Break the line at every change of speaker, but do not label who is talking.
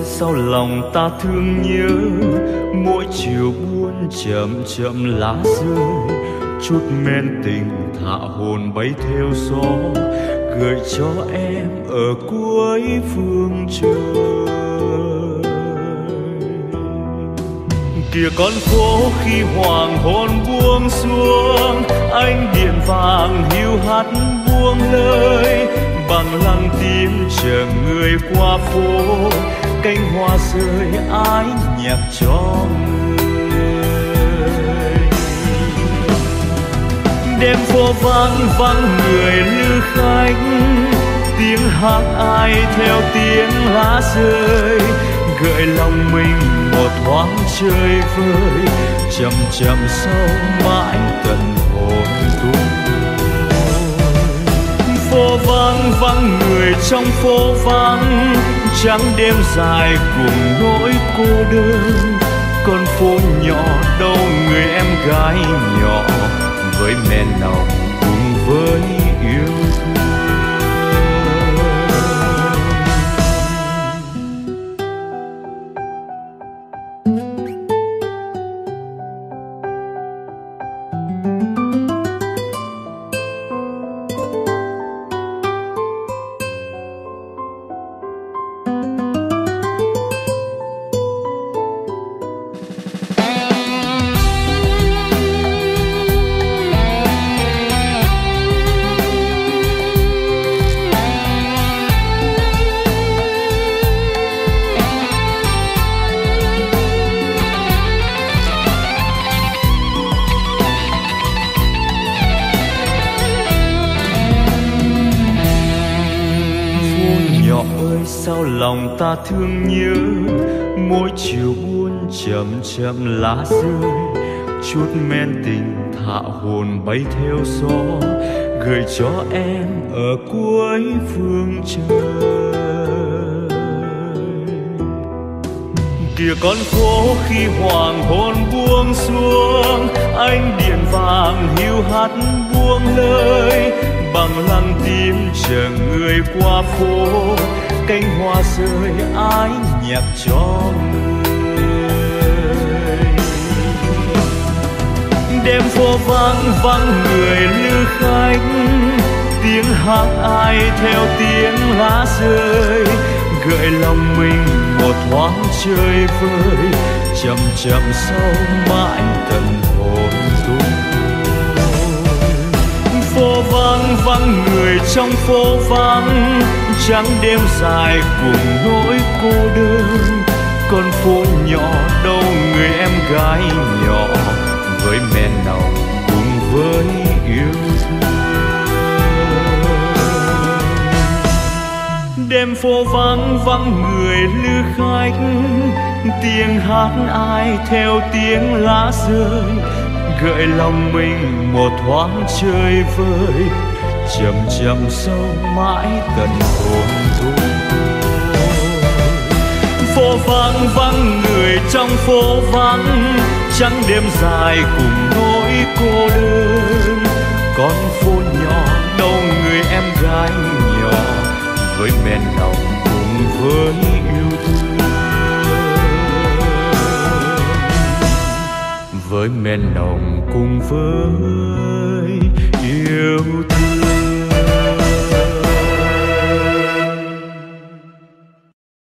sao lòng ta thương nhớ, mỗi chiều buồn chậm chậm lá rơi, chút men tình thả hồn bay theo gió, gửi cho em ở cuối phương trời. Kìa con phố khi hoàng hôn buông xuống, ánh điện vàng hiu hắt buông lời, bằng lặng tim chờ người qua phố, cánh hoa rơi ái nhạc cho người. Đêm phố vắng vắng người lữ khách, tiếng hát ai theo tiếng lá rơi, gợi lòng mình một thoáng chơi vơi, chậm chậm sâu mãi tận hồn tôi. Phố vắng vắng người trong phố vắng, trắng đêm dài cùng nỗi cô đơn, con phố nhỏ đâu người em gái nhỏ, với men nồng cùng với yêu thương. Sao lòng ta thương nhớ, mỗi chiều buồn chậm chậm lá rơi, chút men tình thả hồn bay theo gió, gửi cho em ở cuối phương trời. Kìa con phố khi hoàng hôn buông xuống, ánh điện vàng hiu hắt buông lời, bằng lặng tim chờ người qua phố, cánh hoa rơi ái nhạc cho người. Đêm phố vắng vắng người lữ khách, tiếng hát ai theo tiếng lá rơi, gợi lòng mình một thoáng chơi vơi, chậm chậm sâu mãi tận hồn tôi. Phố vắng vắng người trong phố vắng, trắng đêm dài cùng nỗi cô đơn, con phố nhỏ đâu người em gái nhỏ, với men nồng cùng với yêu thương. Đêm phố vắng vắng người lữ khách, tiếng hát ai theo tiếng lá rơi, gợi lòng mình một thoáng chơi vơi, chậm chậm sâu mãi tận hồn tôi. Phố vắng vắng người trong phố vắng, trắng đêm dài cùng nỗi cô đơn, con phố nhỏ đâu người em gái nhỏ, với men nồng cùng với yêu thương, với men nồng cùng với yêu thương.